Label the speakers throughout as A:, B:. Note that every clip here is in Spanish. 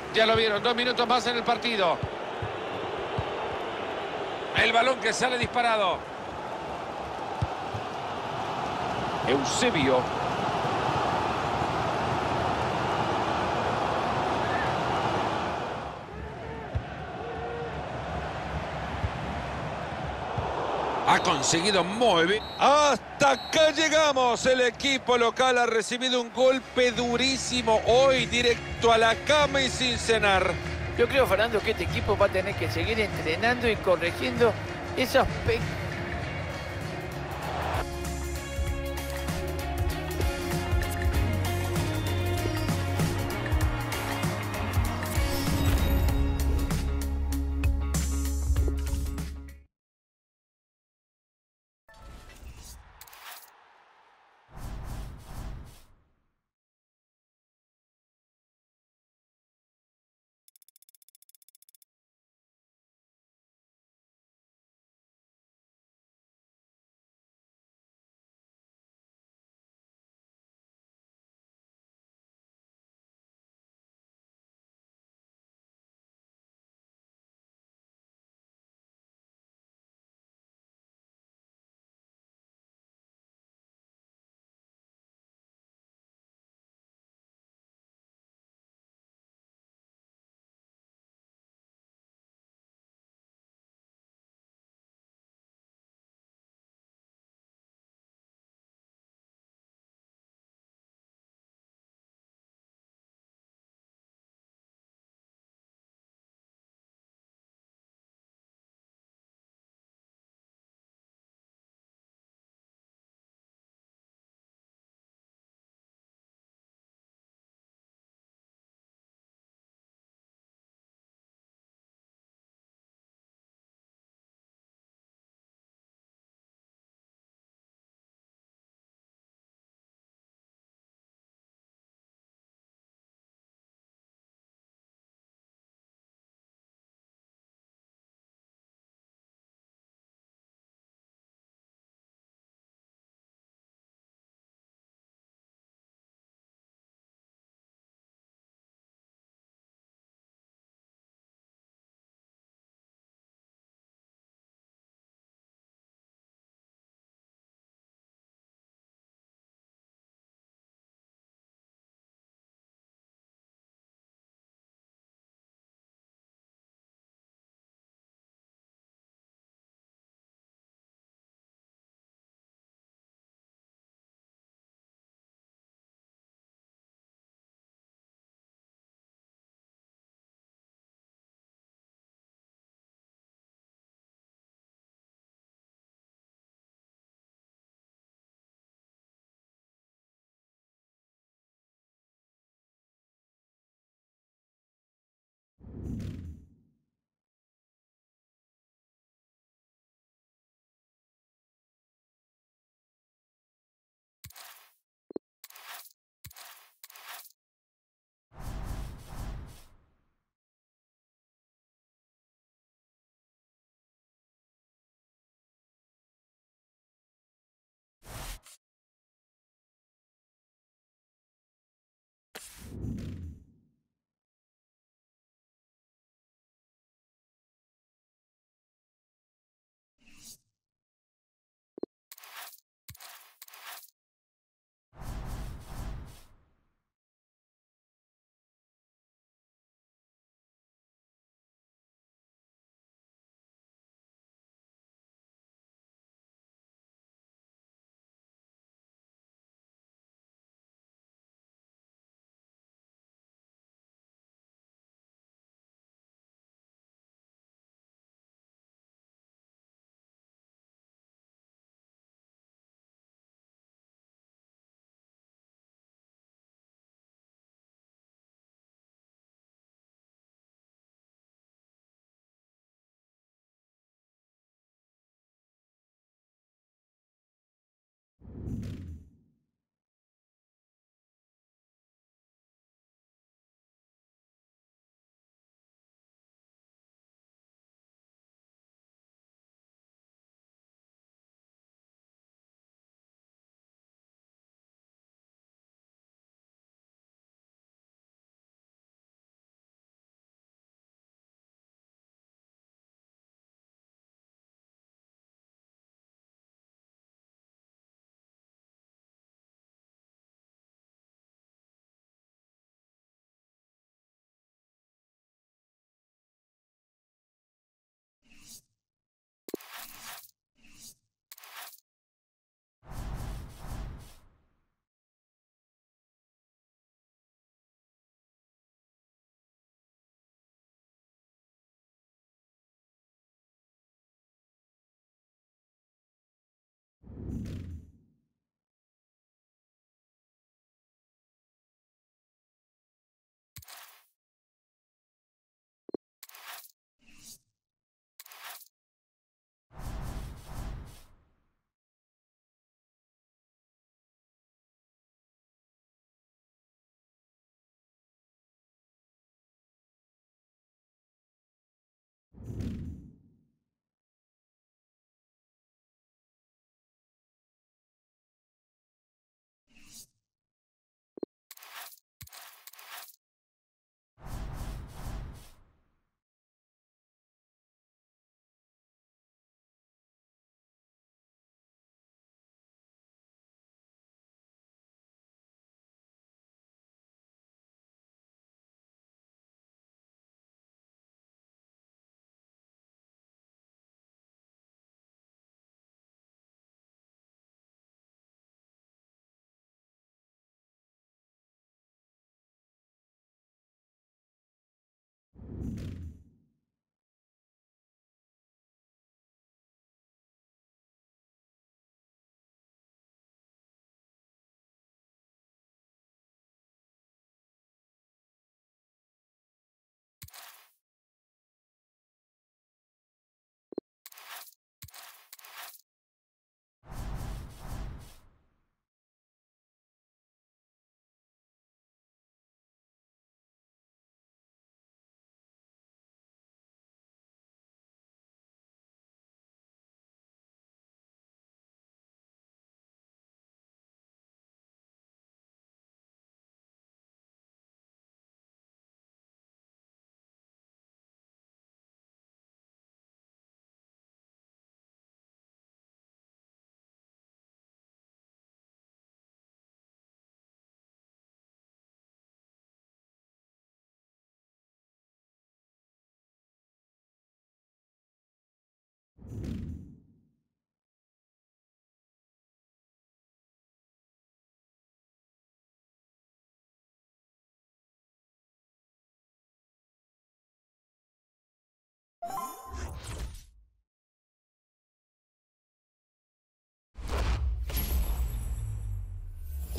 A: Ya lo vieron, 2 minutos más en el partido. El balón que sale disparado. Eusebio. Ha conseguido muy bien. Hasta acá llegamos. El equipo local ha recibido un golpe durísimo hoy, directo a la cama y sin cenar.
B: Yo creo, Fernando, que este equipo va a tener que seguir entrenando y corrigiendo esos pequeños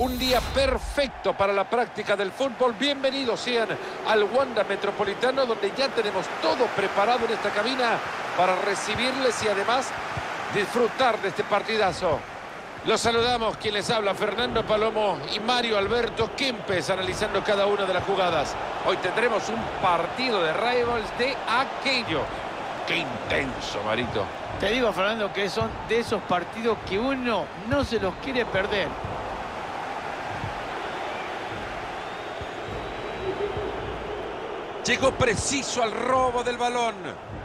A: Un día perfecto para la práctica del fútbol. Bienvenidos sean al Wanda Metropolitano, donde ya tenemos todo preparado en esta cabina para recibirles y además disfrutar de este partidazo. Los saludamos, quien les habla, Fernando Palomo y Mario Alberto Kempes, analizando cada una de las jugadas. Hoy tendremos un partido de rivals de aquello. ¡Qué intenso, Marito!
B: Te digo, Fernando, que son de esos partidos que uno no se los quiere perder.
A: Llegó preciso al robo del balón.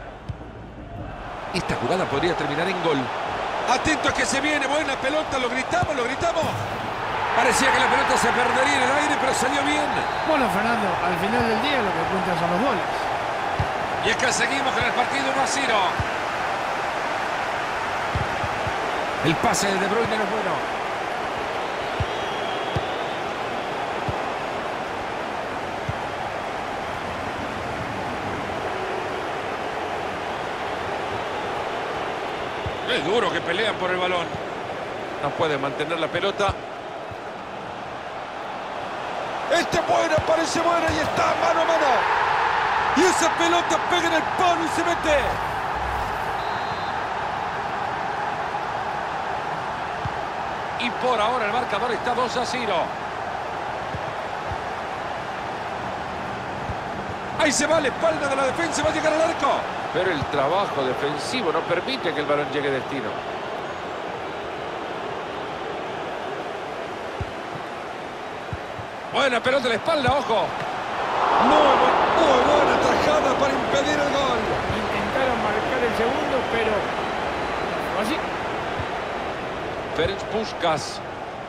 A: Esta jugada podría terminar en gol. Atento a que se viene, buena pelota, lo gritamos, lo gritamos. Parecía que la pelota se perdería en el aire, pero salió bien.
C: Bueno, Fernando, al final del día lo que cuenta son los goles.
A: Y es que seguimos con el partido 1-0. El pase de De Bruyne no es bueno. Es duro que pelean por el balón. No puede mantener la pelota. Este es buena, parece buena y está mano a mano. Y esa pelota pega en el palo y se mete. Y por ahora el marcador está 2-0. Ahí se va la espalda de la defensa, va a llegar al arco. Pero el trabajo defensivo no permite que el balón llegue a destino. Buena pelota en la espalda, ojo. Muy buena tajada para impedir el gol.
B: Intentaron marcar el segundo, pero así.
A: Ferenc Puskás.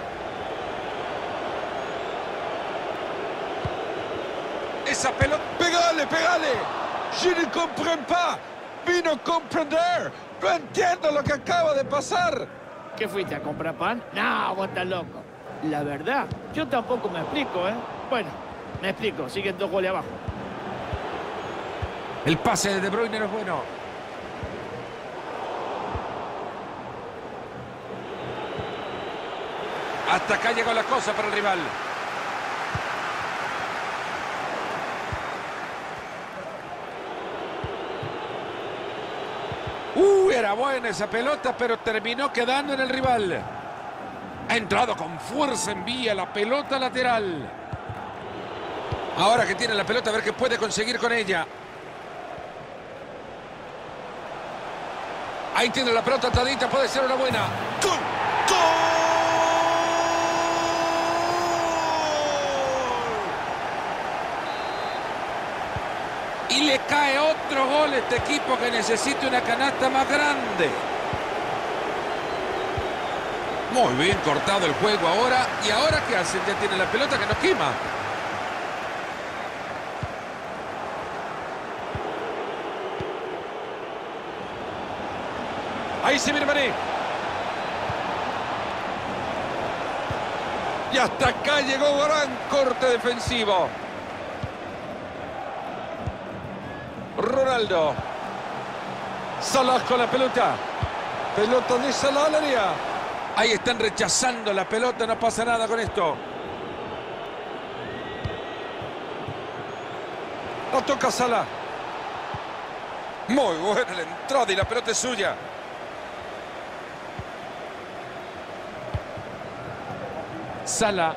A: Esa pelota. ¡Pégale, pégale! Je ne comprends pas. Vino a comprender. No entiendo lo que acaba de pasar.
B: ¿Qué fuiste a comprar pan? No, vos estás loco. La verdad, yo tampoco me explico, ¿eh? Bueno, me explico. Siguen 2 goles abajo.
A: El pase de De Bruyne no es bueno. Hasta acá llegó la cosa para el rival. Era buena esa pelota, pero terminó quedando en el rival. Ha entrado con fuerza, envía la pelota lateral. Ahora que tiene la pelota, a ver qué puede conseguir con ella. Ahí tiene la pelota atadita, puede ser una buena. ¡Gol! ¡Gol! Y le cae otro gol a este equipo que necesita una canasta más grande. Muy bien cortado el juego ahora. ¿Y ahora qué hacen? Ya tiene la pelota que nos quema. Ahí se viene Mané. Y hasta acá llegó gran corte defensivo. Ronaldo. Salah con la pelota. Pelota de Salah al área. Ahí están rechazando la pelota, no pasa nada con esto. La toca Salah. Muy buena la entrada y la pelota es suya. Salah.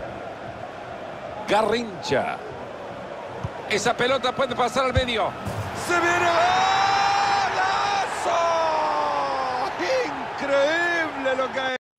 A: Garrincha. Esa pelota puede pasar al medio. ¡Se viene golazo! ¡Increíble lo que es!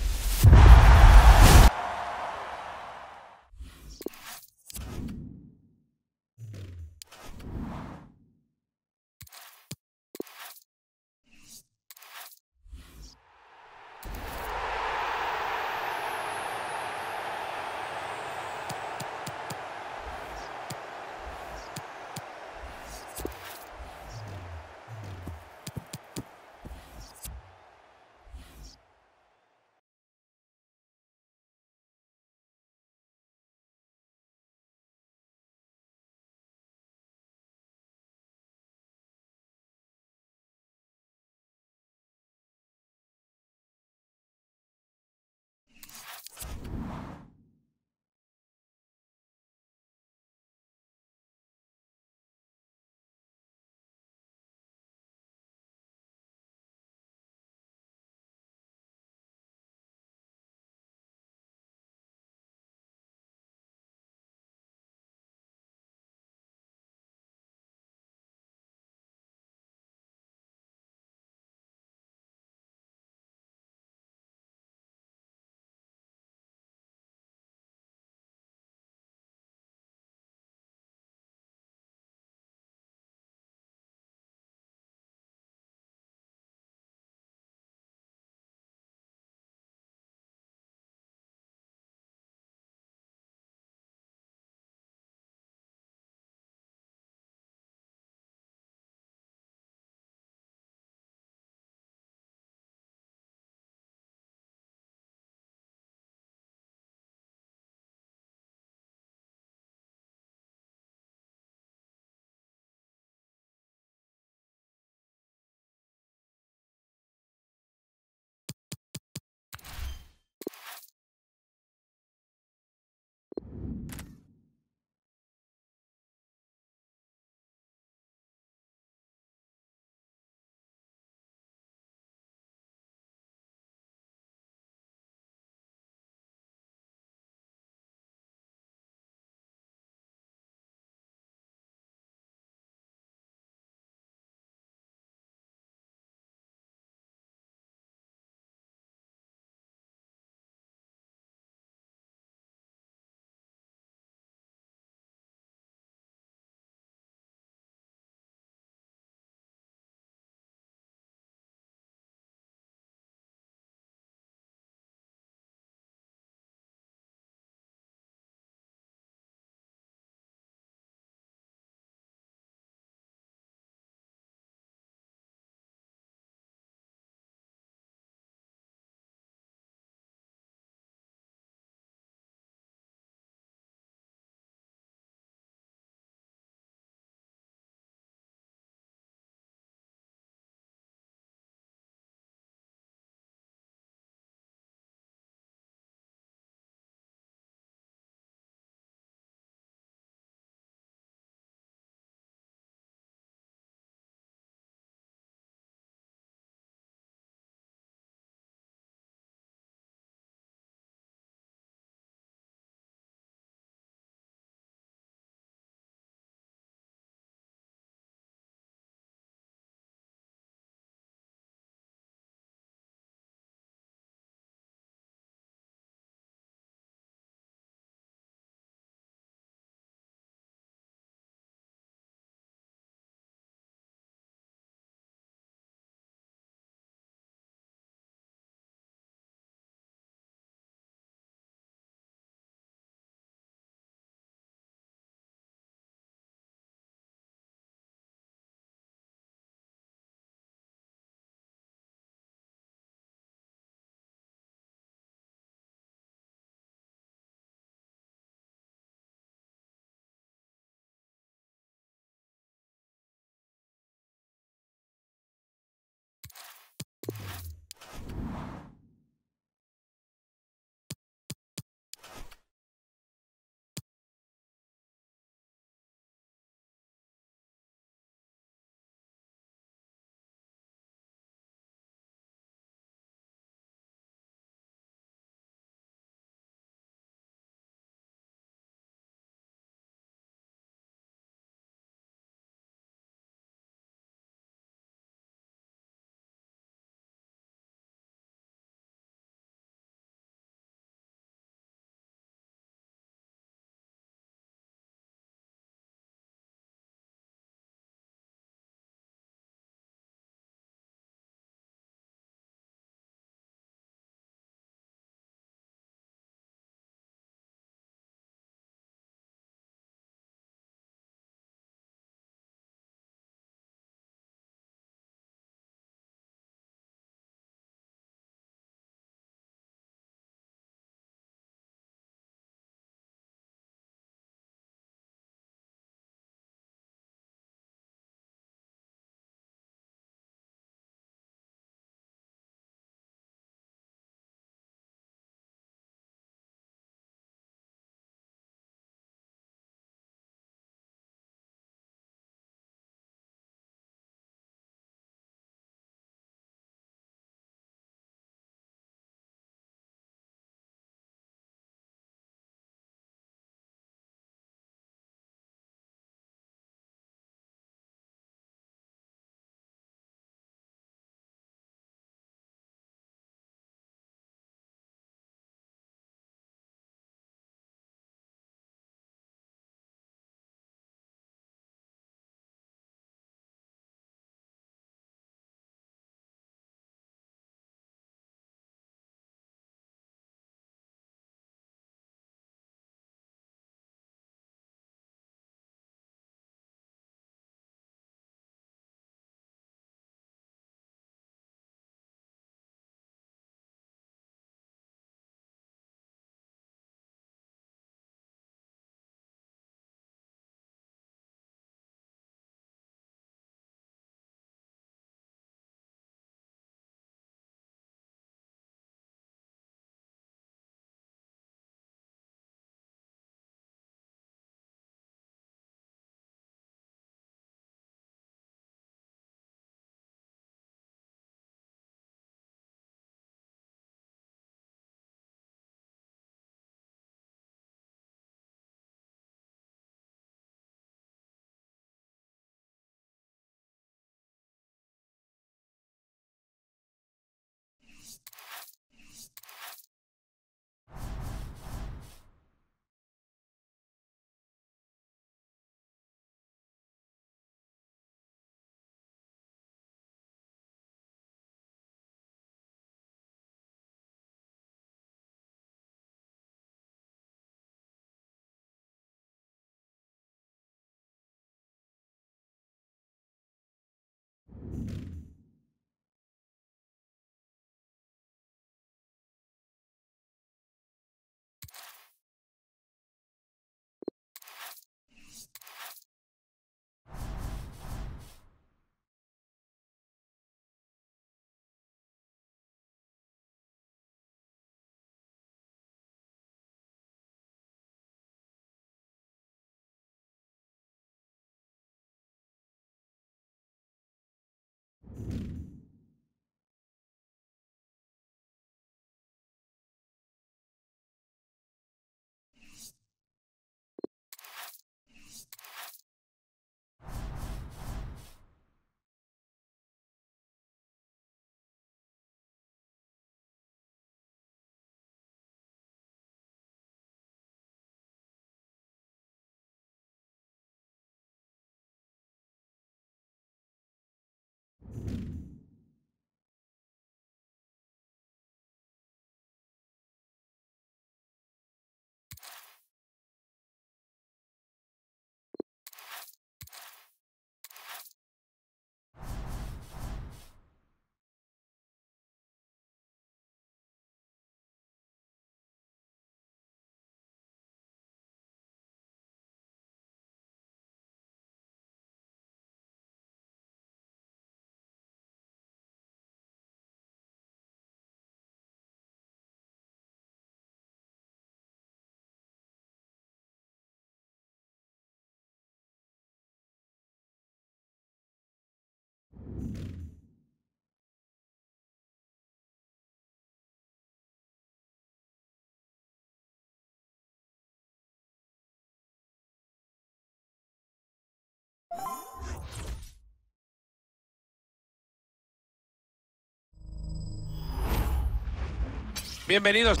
A: Bienvenidos.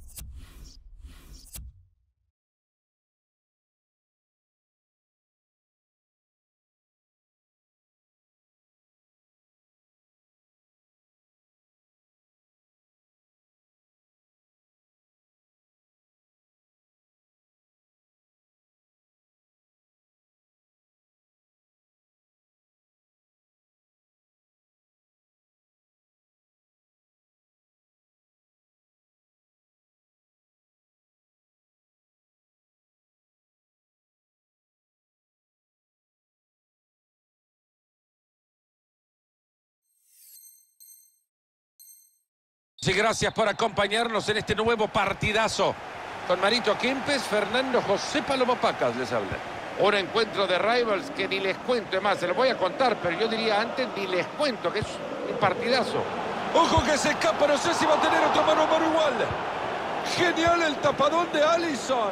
A: Sí, gracias por acompañarnos en este nuevo partidazo. Con Marito Kempes, Fernando José Palomo Pacas les habla. Un encuentro de rivals que ni les cuento, es más, se lo voy a contar, pero yo diría antes ni les cuento, que es un partidazo. Ojo que se escapa, no sé si va a tener otro mano a mano igual. Genial el tapadón de Alisson.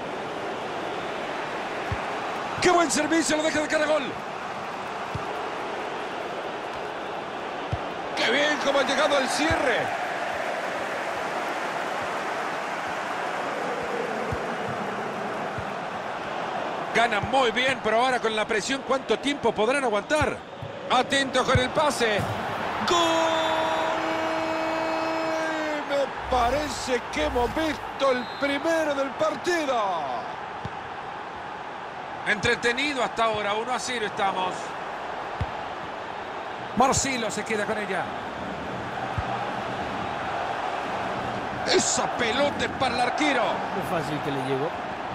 A: ¡Qué buen servicio! Lo deja de cara a gol. ¡Qué bien cómo ha llegado al cierre! Ganan muy bien, pero ahora con la presión, ¿cuánto tiempo podrán aguantar? Atento con el pase. ¡Gol! Me parece que hemos visto el primero del partido. Entretenido hasta ahora, 1-0 estamos. Marcelo se queda con ella. Esa pelota es para el arquero.
B: Muy fácil que le llegó.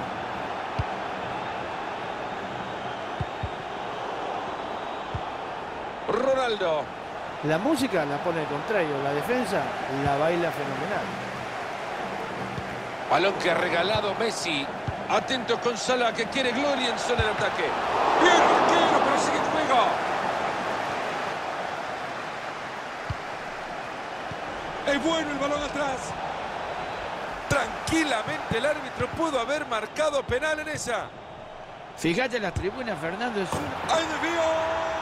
A: Ronaldo.
B: La música la pone al contrario, la defensa la baila fenomenal.
A: Balón que ha regalado Messi. Atento con Salah que quiere gloria en zona de ataque. Bien, arquero, pero sigue el juego. Es bueno el balón atrás. Tranquilamente el árbitro pudo haber marcado penal en esa.
B: Fíjate en las tribunas, Fernando, es un...
A: ¡Ay, Dios mío!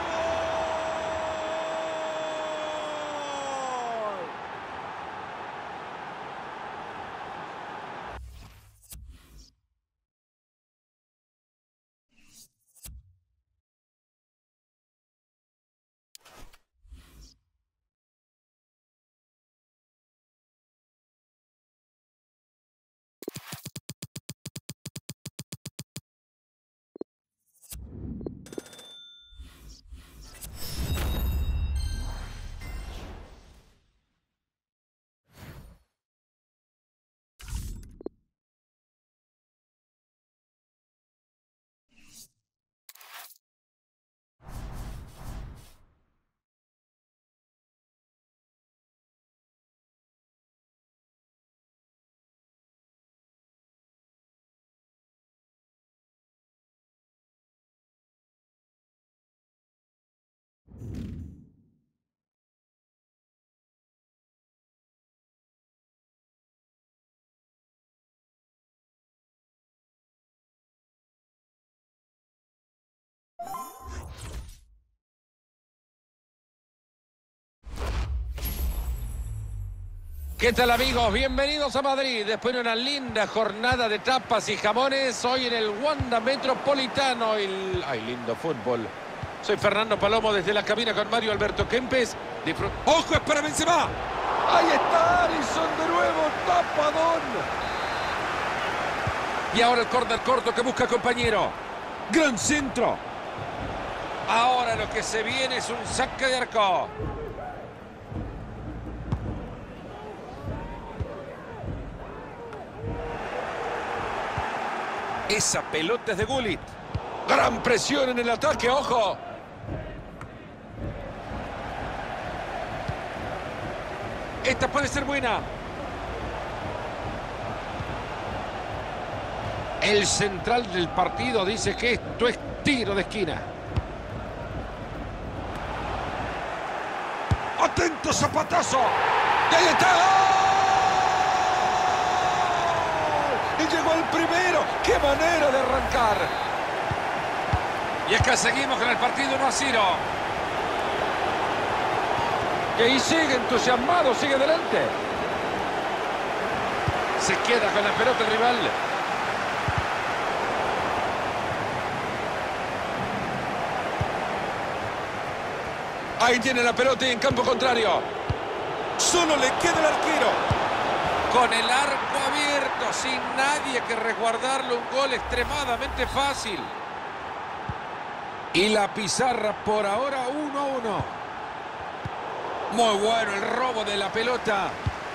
A: ¿Qué tal, amigos? Bienvenidos a Madrid. Después de una linda jornada de tapas y jamones, hoy en el Wanda Metropolitano. ¡Ay, lindo fútbol! Soy Fernando Palomo desde la cabina con Mario Alberto Kempes. ¡Ojo, es para Benzema! ¡Ahí está Alisson de nuevo! ¡Tapadón! Y ahora el córner corto que busca compañero. ¡Gran centro! Ahora lo que se viene es un saque de arco. Esa pelota es de Gullit. Gran presión en el ataque, ojo. Esta puede ser buena. El central del partido dice que esto es tiro de esquina. ¡Atento, zapatazo! ¡Y ahí está! ¡Y llegó el primero! ¡Qué manera de arrancar! Y es que seguimos con el partido 1-0. Y sigue entusiasmado, sigue adelante. Se queda con la pelota el rival. Ahí tiene la pelota y en campo contrario. Solo le queda el arquero. Con el arco abierto, sin nadie que resguardarlo, un gol extremadamente fácil. Y la pizarra por ahora 1-1. Muy bueno el robo de la pelota.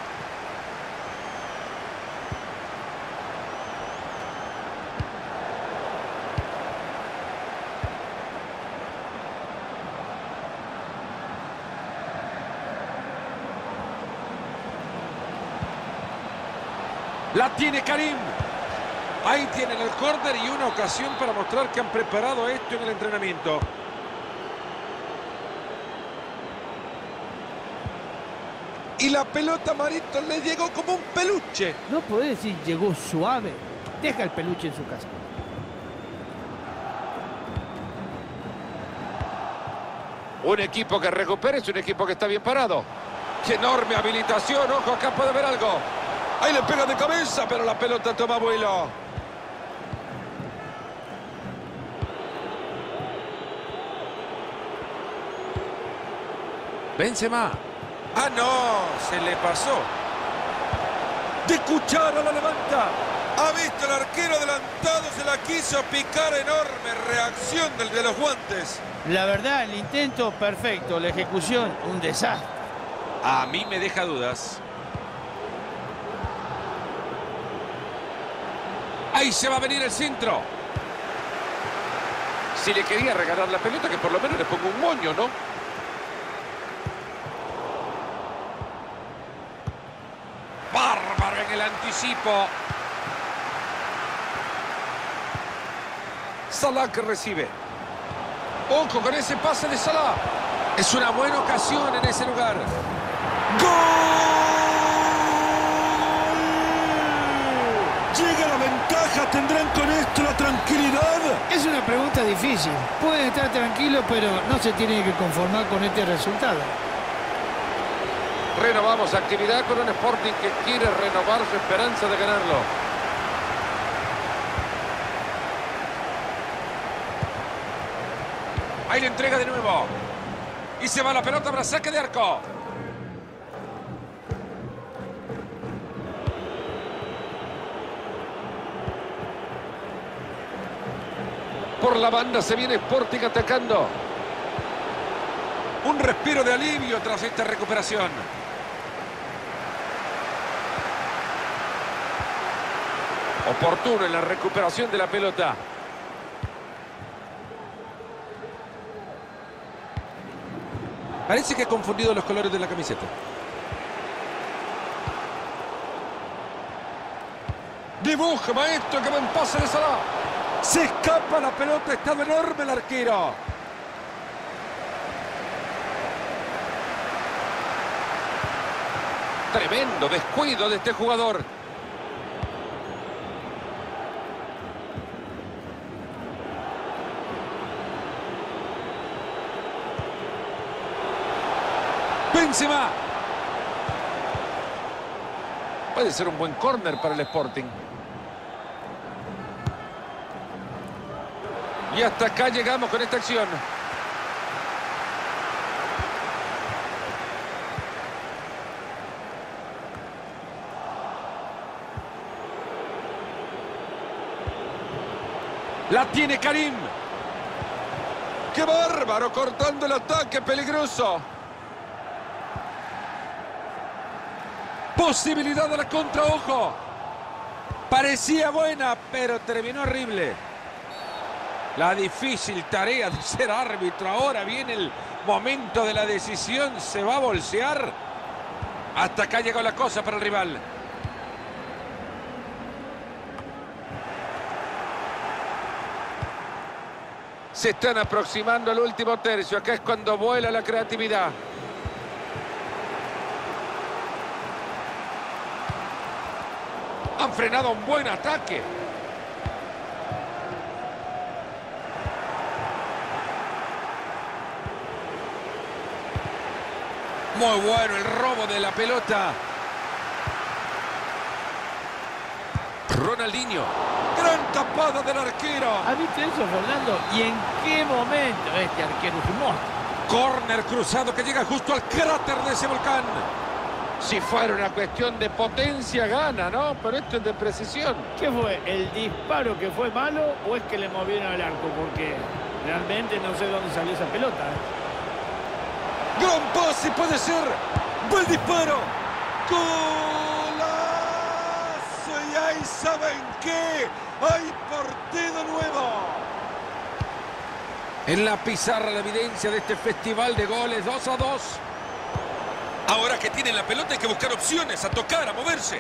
A: La tiene Karim. Ahí tienen el córner y una ocasión para mostrar que han preparado esto en el entrenamiento. Y la pelota, Marito, le llegó como un peluche.
B: No podés decir llegó suave. Deja el peluche en su casa.
A: Un equipo que recupera es un equipo que está bien parado. ¡Qué enorme habilitación! ¡Ojo, acá puede haber algo! Ahí le pega de cabeza, pero la pelota toma vuelo. Benzema. ¡Ah, no! Se le pasó. De cuchara la levanta. Ha visto el arquero adelantado, se la quiso picar. Enorme reacción del de los guantes.
B: La verdad, el intento perfecto, la ejecución, un desastre.
A: A mí me deja dudas. Ahí se va a venir el centro. Si le quería regalar la pelota, que por lo menos le ponga un moño, ¿no? Bárbaro en el anticipo. Salah que recibe. Ojo con ese pase de Salah. Es una buena ocasión en ese lugar. ¡Gol! Llega la ventaja. ¿Tendrán con esto la tranquilidad?
B: Es una pregunta difícil. Pueden estar tranquilos, pero no se tienen que conformar con este resultado.
A: Renovamos actividad con un Sporting que quiere renovar su esperanza de ganarlo. Ahí le entrega de nuevo. Y se va la pelota para saque de arco. Por la banda se viene Sporting atacando. Un respiro de alivio tras esta recuperación. Oportuno en la recuperación de la pelota. Parece que ha confundido los colores de la camiseta. Dibuja, maestro, que buen pase de Salah. Se escapa la pelota, está enorme el arquero. Tremendo descuido de este jugador. Benzema. Puede ser un buen córner para el Sporting. Y hasta acá llegamos con esta acción. La tiene Karim. ¡Qué bárbaro! Cortando el ataque, peligroso. Posibilidad de la contra, ojo. Parecía buena, pero terminó horrible. La difícil tarea de ser árbitro. Ahora viene el momento de la decisión. Se va a bolsear. Hasta acá llegó la cosa para el rival. Se están aproximando al último tercio. Acá es cuando vuela la creatividad. Han frenado un buen ataque. Muy bueno el robo de la pelota. Ronaldinho. Gran tapada del arquero.
B: ¿Has visto eso, Fernando? ¿Y en qué momento este arquero es un monstruo?
A: Córner cruzado que llega justo al cráter de ese volcán. Si fuera una cuestión de potencia, gana, ¿no? Pero esto es de precisión.
B: ¿Qué fue? ¿El disparo que fue malo o es que le movieron el arco? Porque realmente no sé dónde salió esa pelota, ¿eh?
A: Gran pase, puede ser. Buen disparo. Golazo. Y ahí saben qué. Hay partido nuevo. En la pizarra la evidencia de este festival de goles. 2-2. Ahora que tienen la pelota hay que buscar opciones, a tocar, a moverse.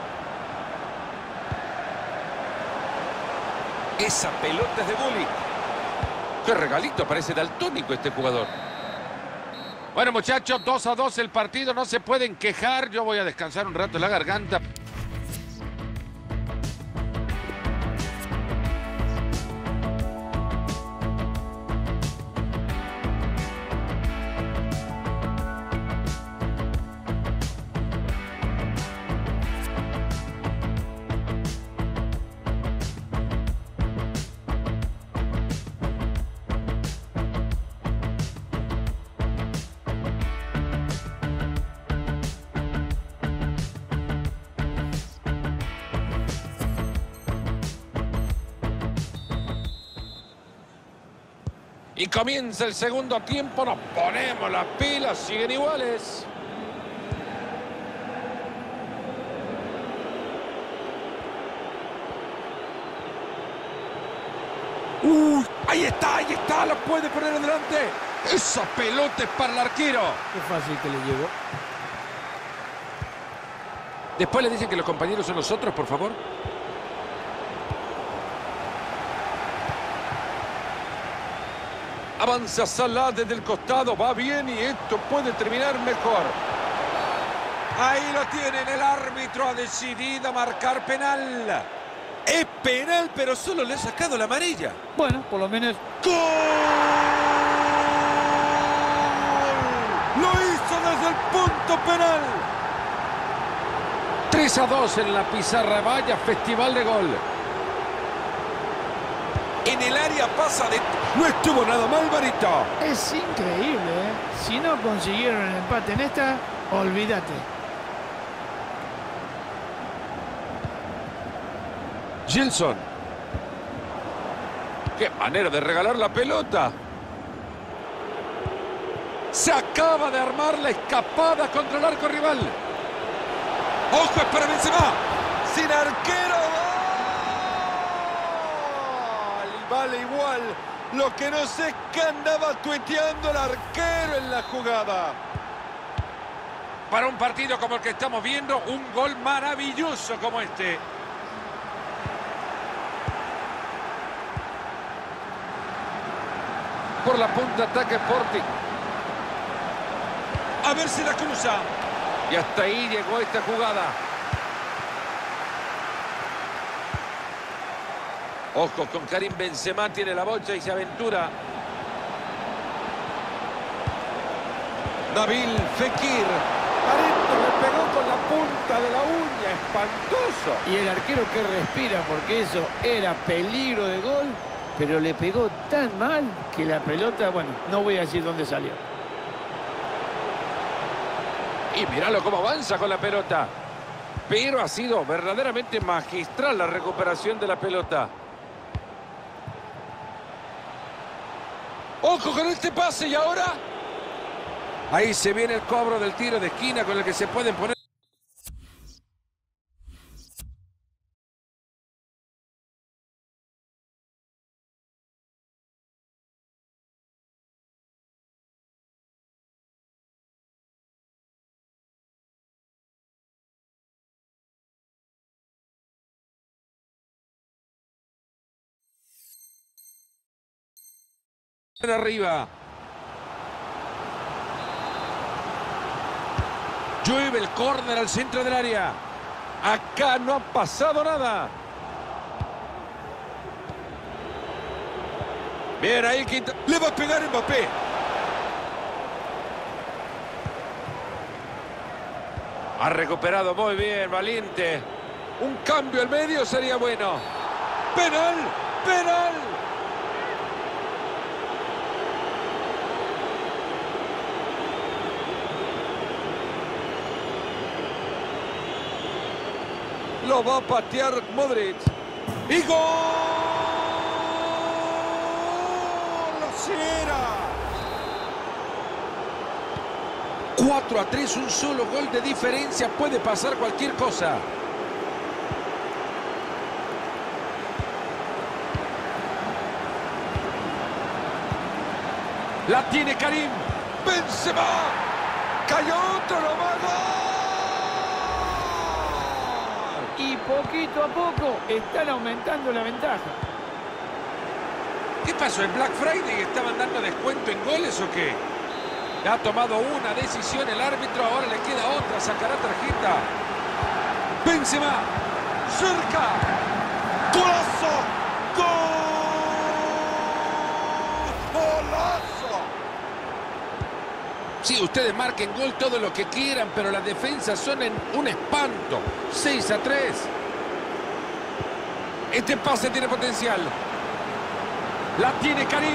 A: Esa pelota es de Gullit. Qué regalito, parece daltónico este jugador. Bueno, muchachos, 2-2 el partido, no se pueden quejar. Yo voy a descansar un rato en la garganta. Y comienza el segundo tiempo, nos ponemos las pilas, siguen iguales. Ahí está, la puede poner adelante. Esa pelota es para el arquero.
B: Qué fácil que le llegó.
A: Después le dicen que los compañeros son los otros, por favor. Avanza Salah desde el costado, va bien y esto puede terminar mejor. Ahí lo tienen, el árbitro ha decidido marcar penal. Es penal, pero solo le ha sacado la amarilla.
B: Bueno, por lo menos...
A: ¡Gol! Lo hizo desde el punto penal. 3-2 en la pizarra, vaya festival de gol. En el área pasa de... No estuvo nada mal, Barito.
B: Es increíble, ¿eh? Si no consiguieron el empate en esta, olvídate.
A: Gilson. Qué manera de regalar la pelota. Se acaba de armar la escapada contra el arco rival. ¡Ojo, es para Benzema! ¡Sin arquero! Vale igual. Lo que no sé es que andaba tuiteando el arquero en la jugada. Para un partido como el que estamos viendo, un gol maravilloso como este. Por la punta ataque Sporting. A ver si la cruza. Y hasta ahí llegó esta jugada. Ojo con Karim Benzema, tiene la bocha y se aventura. Nabil Fekir. Pareto le pegó con la punta de la uña, espantoso.
B: Y el arquero que respira, porque eso era peligro de gol, pero le pegó tan mal que la pelota, bueno, no voy a decir dónde salió.
A: Y míralo cómo avanza con la pelota. Pero ha sido verdaderamente magistral la recuperación de la pelota. ¡Ojo con este pase! Y ahora... Ahí se viene el cobro del tiro de esquina con el que se pueden poner... arriba. Llueve el córner al centro del área. Acá no ha pasado nada. Bien, ahí quita. Le va a pegar Mbappé. Ha recuperado muy bien, valiente. Un cambio al medio sería bueno. ¡Penal! ¡Penal! Lo va a patear Modric. ¡Y gol! ¡Así era! 4-3, un solo gol de diferencia. Puede pasar cualquier cosa. La tiene Karim. Benzema. Cayó otro, lo va.
B: Y poquito a poco están aumentando la ventaja.
A: ¿Qué pasó? ¿En Black Friday estaban dando descuento en goles o qué? Ha tomado una decisión el árbitro, ahora le queda otra, sacará tarjeta. Benzema, cerca, golazo, golazo. Sí, ustedes marquen gol todo lo que quieran, pero las defensas son en un espanto. 6-3. Este pase tiene potencial. La tiene Karim.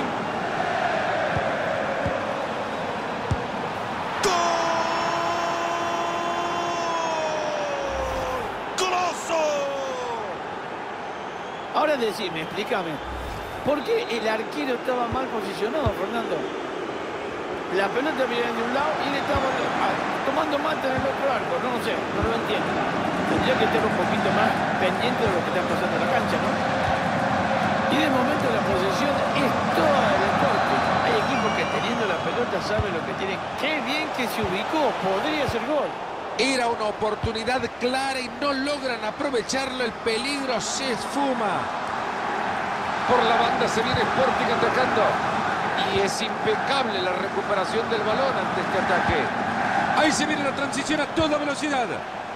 B: Ahora decime, explícame, ¿por qué el arquero estaba mal posicionado, Fernando? La pelota viene de un lado y le estaba tomando mate en el otro arco, no lo sé, no lo entiendo. Tendría que estar un poquito más pendiente de lo que está pasando en la cancha, ¿no? Y de momento la posesión es toda del deporte. Hay equipos que teniendo la pelota saben lo que tienen. Qué bien que se ubicó, podría ser gol.
A: Era una oportunidad clara y no logran aprovecharlo. El peligro se esfuma. Por la banda se viene Sporting atacando. Y es impecable la recuperación del balón ante este ataque. Ahí se viene la transición a toda velocidad.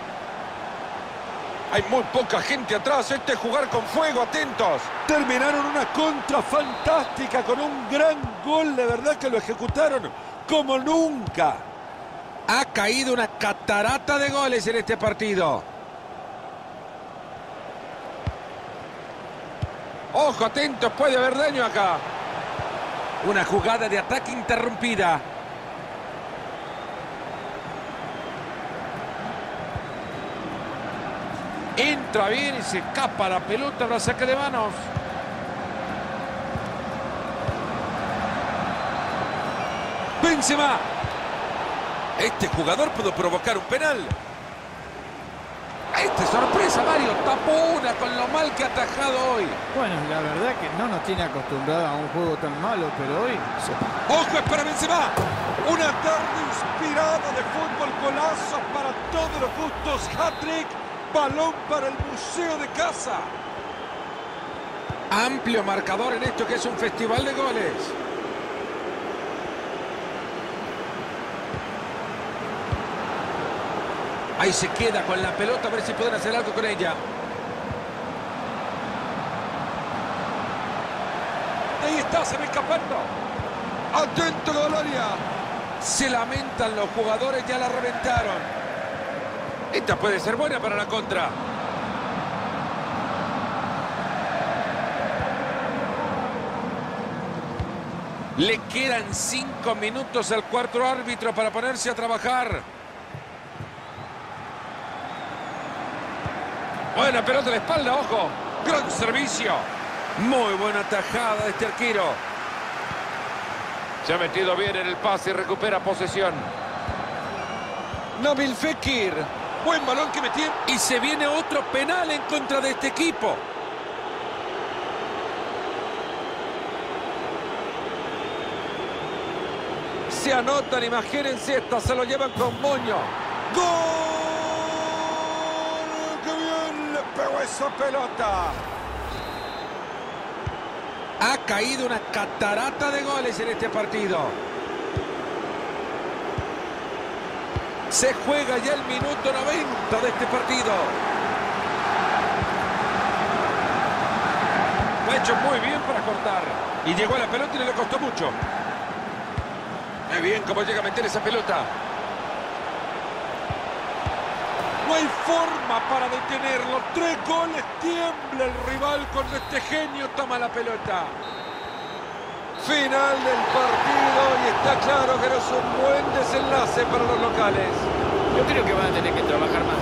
A: Hay muy poca gente atrás. Este es jugar con fuego, atentos. Terminaron una contra fantástica con un gran gol. De verdad que lo ejecutaron como nunca. Ha caído una catarata de goles en este partido. Ojo, atentos, puede haber daño acá. Una jugada de ataque interrumpida. Entra bien y se escapa la pelota, la saca de manos. Benzema. Este jugador pudo provocar un penal. Esta sorpresa, Mario. Tapó una con lo mal que ha atajado hoy.
C: Bueno, la verdad que no nos tiene acostumbrado a un juego tan malo, pero hoy...
A: ¡Ojo, es para Benzema! Una tarde inspirada de fútbol, golazo para todos los gustos. Hat-trick, balón para el museo de casa. Amplio marcador en esto que es un festival de goles. Ahí se queda con la pelota, a ver si pueden hacer algo con ella. Ahí está, se va escapando. Atento, Goloria. Se lamentan los jugadores, ya la reventaron. Esta puede ser buena para la contra. Le quedan 5 minutos al cuarto árbitro para ponerse a trabajar. Buena pelota de la espalda, ojo. Gran servicio. Muy buena tajada de este arquero. Se ha metido bien en el pase y recupera posesión. Nabil Fekir. Buen balón que metió. Y se viene otro penal en contra de este equipo. Se anotan, imagínense esta, se lo llevan con moño. ¡Gol! Pegó esa pelota. Ha caído una catarata de goles en este partido. Se juega ya el minuto 90 de este partido. Lo ha hecho muy bien para cortar. Y llegó a la pelota y le costó mucho. Muy bien cómo llega a meter esa pelota. hay forma para detenerlo. 3 goles, tiembla el rival cuando este genio toma la pelota. Final del partido y está claro que no es un buen desenlace para los locales.
B: Yo creo que van a tener que trabajar más.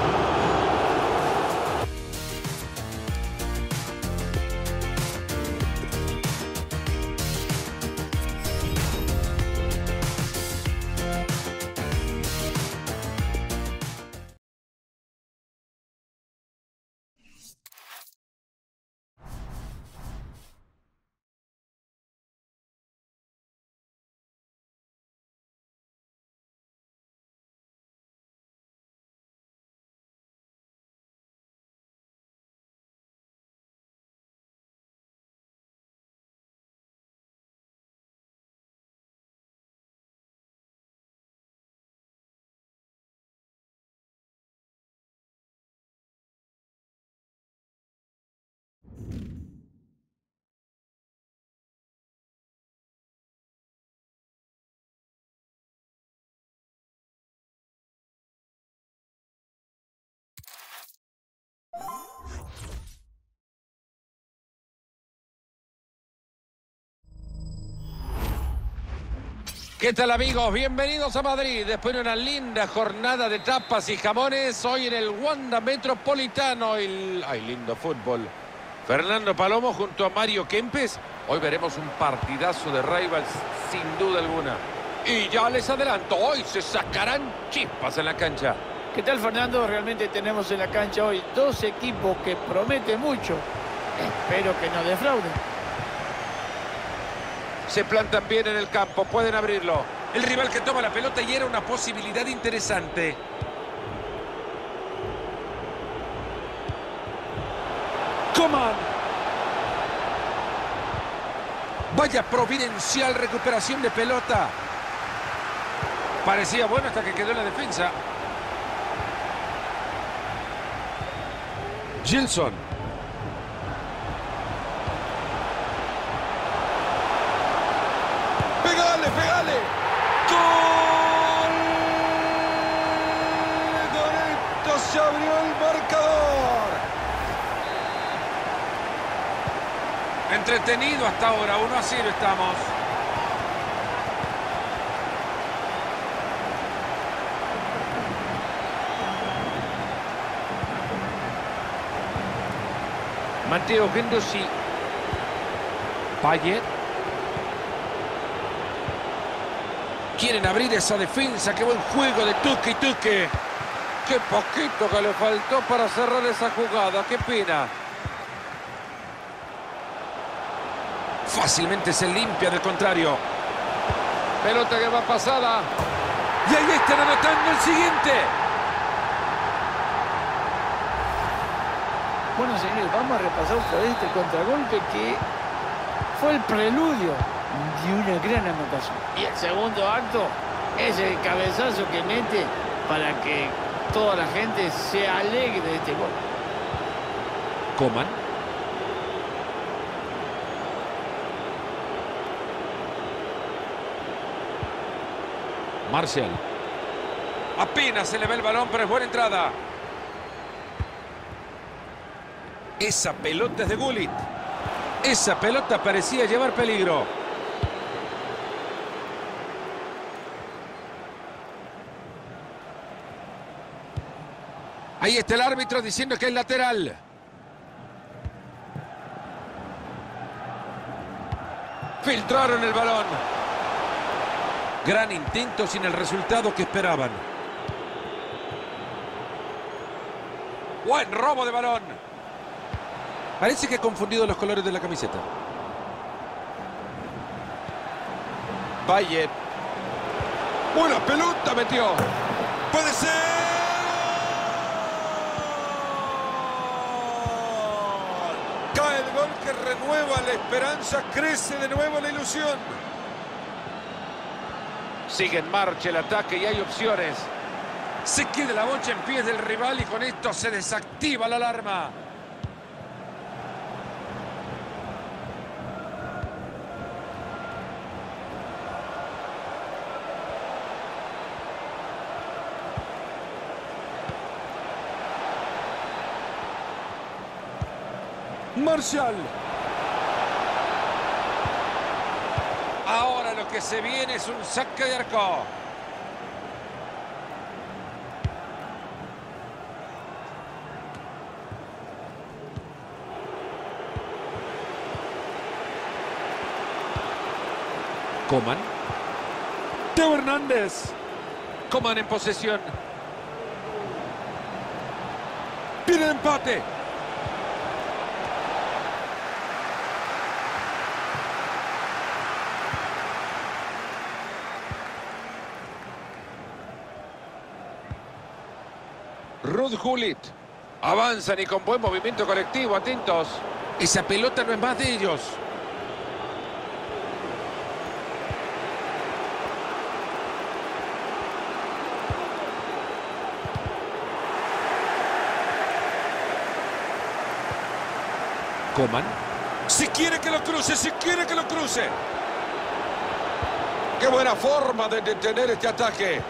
A: ¿Qué tal, amigos? Bienvenidos a Madrid. Después de una linda jornada de tapas y jamones, hoy en el Wanda Metropolitano. ¡Ay, lindo fútbol! Fernando Palomo junto a Mario Kempes. Hoy veremos un partidazo de rivals, sin duda alguna. Y ya les adelanto, hoy se sacarán chispas en la cancha.
B: ¿Qué tal, Fernando? Realmente tenemos en la cancha hoy 2 equipos que prometen mucho. Espero que no defrauden.
A: Se plantan bien en el campo, pueden abrirlo. El rival que toma la pelota y era una posibilidad interesante. Coman. Vaya providencial recuperación de pelota. Parecía bueno hasta que quedó en la defensa. Gilson. ¡Pegale! ¡Gol! Con esto se abrió el marcador. Entretenido hasta ahora, 1-0 estamos. Matteo Guendouzi. Payet. Quieren abrir esa defensa. ¡Qué buen juego de Tuque! ¡Qué poquito que le faltó para cerrar esa jugada! ¡Qué pena! Fácilmente se limpia del contrario. Pelota que va pasada. Y ahí están anotando el siguiente.
B: Bueno, señores, vamos a repasar otra vez este contragolpe que fue el preludio de una gran anotación. Y el segundo acto es el cabezazo que mete para que toda la gente se alegre de este gol.
A: Coman. Marcial. Apenas se le ve el balón, pero es buena entrada. Esa pelota es de Gullit. Esa pelota parecía llevar peligro. Ahí está el árbitro diciendo que es lateral. Filtraron el balón. Gran intento sin el resultado que esperaban. Buen robo de balón. Parece que ha confundido los colores de la camiseta. Payet. Buena pelota metió. Puede ser. Cae el gol que renueva la esperanza. Crece de nuevo la ilusión. Sigue en marcha el ataque y hay opciones. Se queda la bocha en pies del rival y con esto se desactiva la alarma. Martial. Ahora lo que se viene es un saque de arco. Coman. Teo Hernández. Coman en posesión. Viene el empate. Ruud Gullit. Avanzan y con buen movimiento colectivo, atentos. Esa pelota no es más de ellos. Coman. Si quiere que lo cruce, si quiere que lo cruce. Qué buena forma de detener este ataque.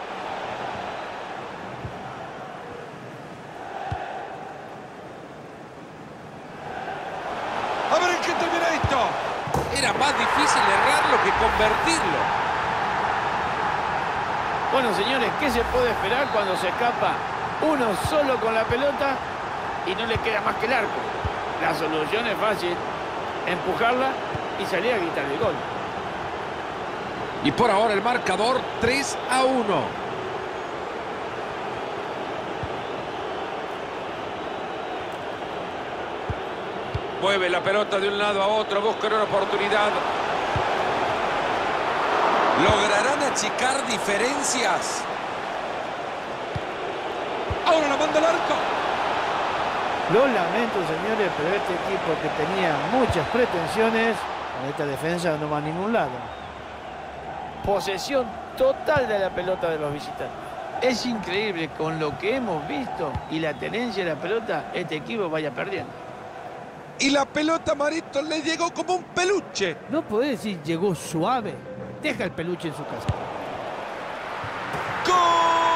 A: A ver en qué termina esto. Era más difícil errarlo que convertirlo.
B: Bueno, señores, ¿qué se puede esperar cuando se escapa uno solo con la pelota y no le queda más que el arco? La solución es fácil, empujarla y salir a gritar el gol.
A: Y por ahora el marcador 3-1. Mueve la pelota de un lado a otro, busca una oportunidad. ¿Lograrán achicar diferencias? Ahora la manda al arco.
B: Lo lamento, señores, pero este equipo que tenía muchas pretensiones, con esta defensa no va a ningún lado. Posesión total de la pelota de los visitantes. Es increíble con lo que hemos visto y la tenencia de la pelota, este equipo vaya perdiendo.
A: Y la pelota, Marito, le llegó como un peluche.
C: No podés decir llegó suave. Deja el peluche en su casa.
A: ¡Gol!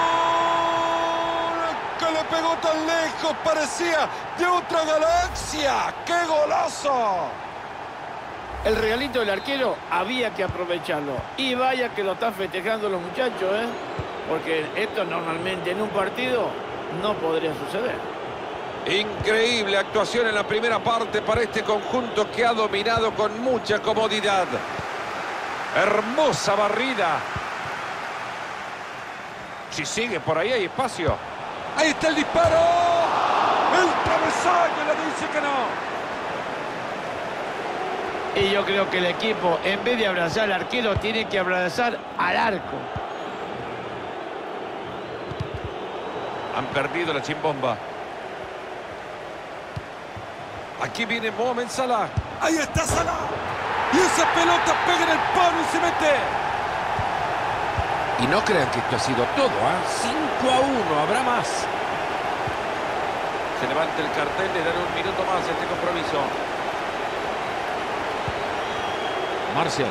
A: Que le pegó tan lejos, parecía de otra galaxia. ¡Qué golazo!
B: El regalito del arquero había que aprovecharlo. Y vaya que lo están festejando los muchachos, ¿eh? Porque esto normalmente en un partido no podría suceder.
A: Increíble actuación en la primera parte para este conjunto que ha dominado con mucha comodidad. Hermosa barrida. Si sigue por ahí hay espacio. ¡Ahí está el disparo! ¡El travesaño le dice que no!
B: Y yo creo que el equipo, en vez de abrazar al arquero, tiene que abrazar al arco.
A: Han perdido la chimbomba. Aquí viene Mohamed Salah. ¡Ahí está Salah! Y esa pelota pega en el palo y se mete. Y no crean que esto ha sido todo, ¿eh? 5-1, habrá más. Se levanta el cartel, le dará un minuto más a este compromiso. Martial.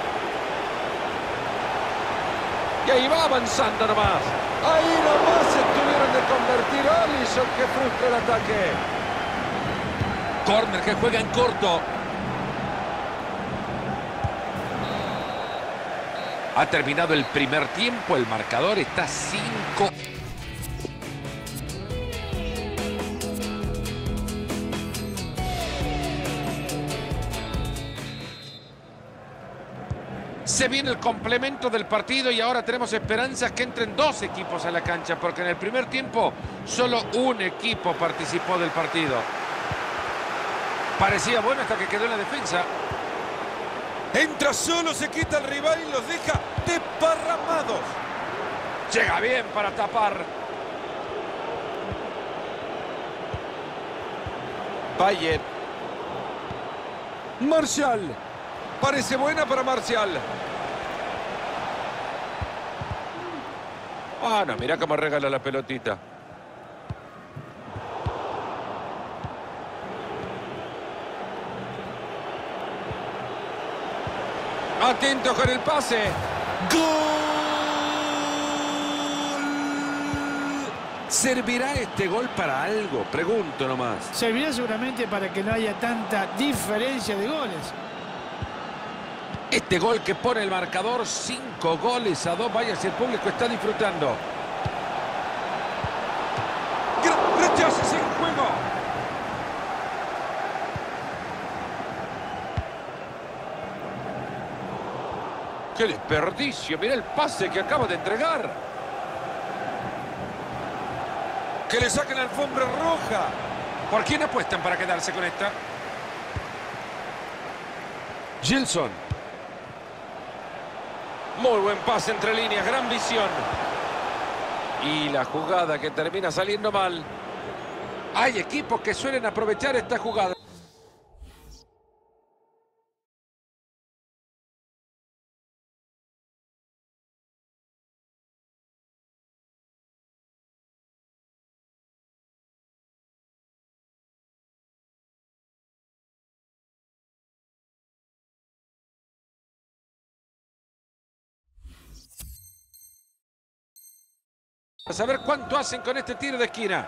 A: Y ahí va avanzando nomás. Ahí nomás se tuvieron de convertir. Alisson que frustra el ataque. Corner que juega en corto. Ha terminado el primer tiempo. El marcador está 5. Se viene el complemento del partido y ahora tenemos esperanzas que entren dos equipos a la cancha, porque en el primer tiempo solo un equipo participó del partido. Parecía bueno hasta que quedó en la defensa. Entra solo, se quita el rival y los deja desparramados. Llega bien para tapar. Payet. Martial. Parece buena para Martial. Ah, no, mira cómo regala la pelotita. Atento con el pase. ¡Gol! ¿Servirá este gol para algo? Pregunto nomás.
C: Servirá seguramente para que no haya tanta diferencia de goles.
A: Este gol que pone el marcador 5-2. Vaya si el público está disfrutando. ¡Rechaza ese juego! ¡Qué desperdicio! Mira el pase que acaba de entregar. Que le saquen la alfombra roja. ¿Por quién apuestan para quedarse con esta? Gilson. Muy buen pase entre líneas, gran visión. Y la jugada que termina saliendo mal. Hay equipos que suelen aprovechar esta jugada. A saber cuánto hacen con este tiro de esquina.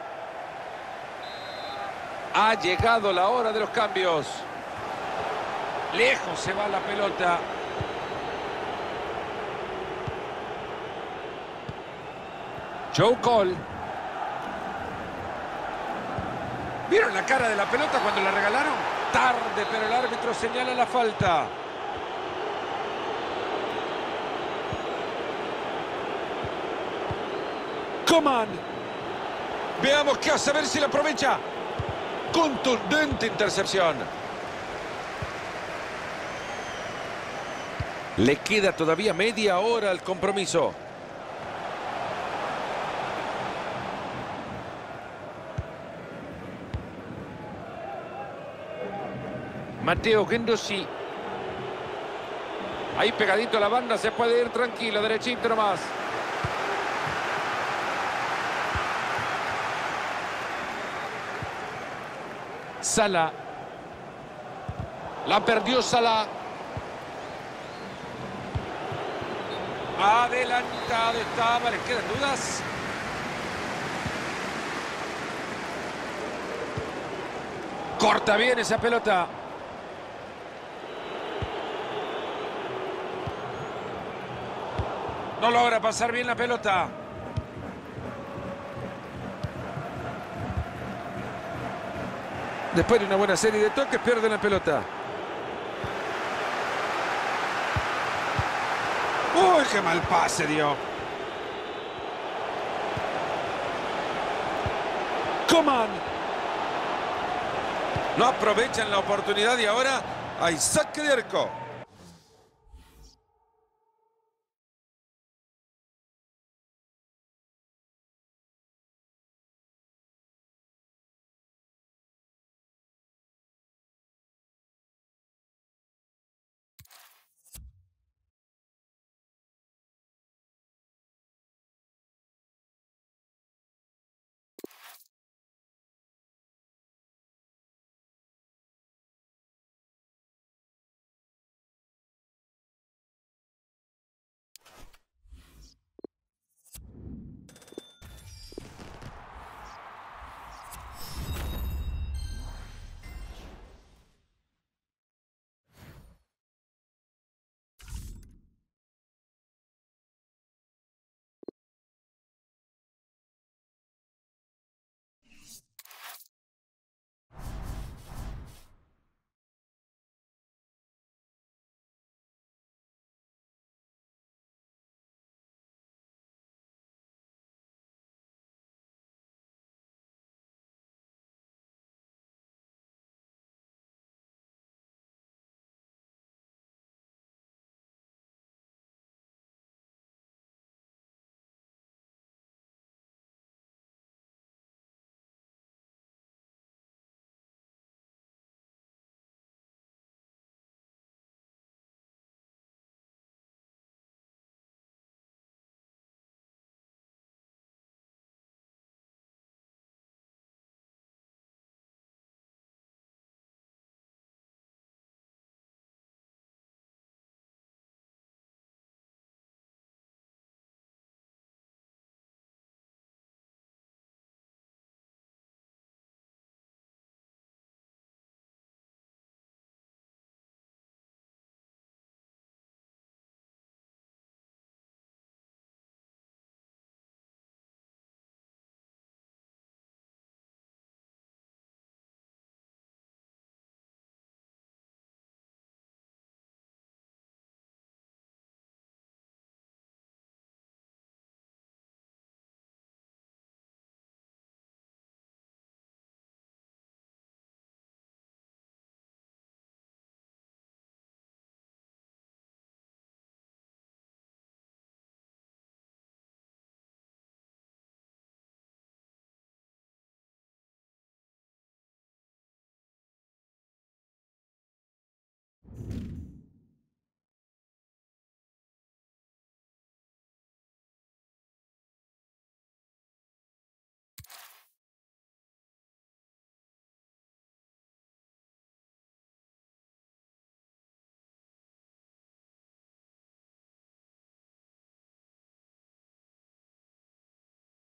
A: Ha llegado la hora de los cambios. Lejos se va la pelota. Joe Cole. ¿Vieron la cara de la pelota cuando la regalaron? Tarde, pero el árbitro señala la falta. Coman. Veamos qué hace, a ver si la aprovecha. Contundente intercepción. Le queda todavía media hora al compromiso. Matteo Guendouzi. Ahí pegadito a la banda, se puede ir tranquilo, derechito nomás. Salah. La perdió Salah. Adelantado estaba, ¿les quedan dudas? Corta bien esa pelota. No logra pasar bien la pelota. Después de una buena serie de toques, pierde la pelota. ¡Uy, qué mal pase dio! Coman. No aprovechan la oportunidad y ahora hay saque de arco.